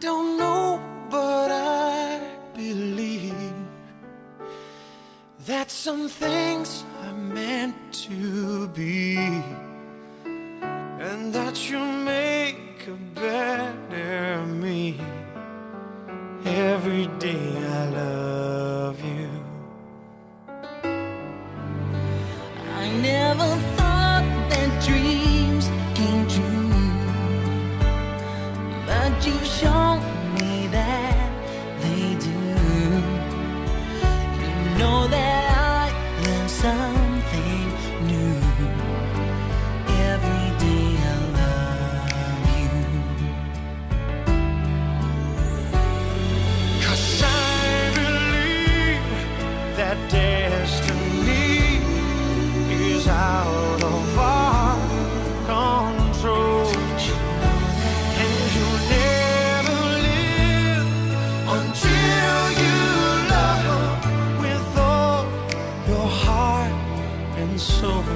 don't know, but I believe that some things are meant to be, and that you make a better me. Every day I love you. I never thought that dreams came true, but you've shown me that they do. You know that I learned something new. Every day I love you. 'Cause I believe that destiny is out of our control, and you'll never live until you love with all your heart and soul.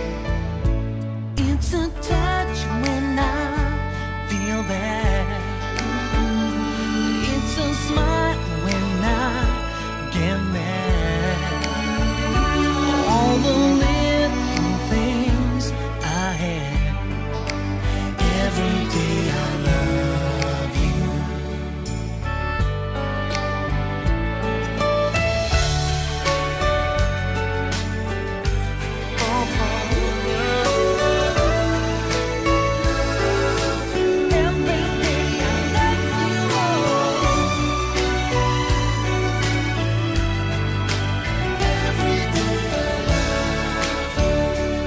It's a touch when I feel bad. It's a smile when I get mad. All the little things I had. Every day I love you. Every day I love you. Every day I love you.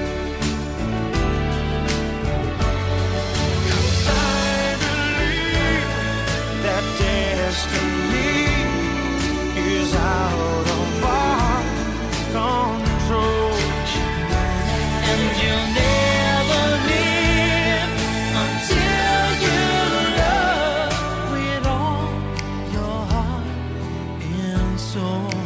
I believe that destiny is out of our control, And you'll never live until you love with all your heart and soul.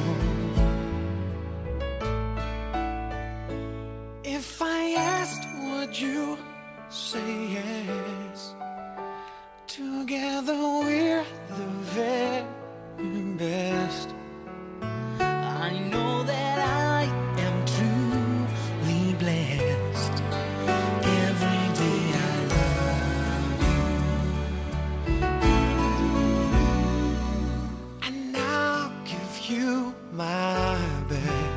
if I asked, would you say yes? Together we're the very best. I know that I am truly blessed. Every day I love you. And I'll give you my best.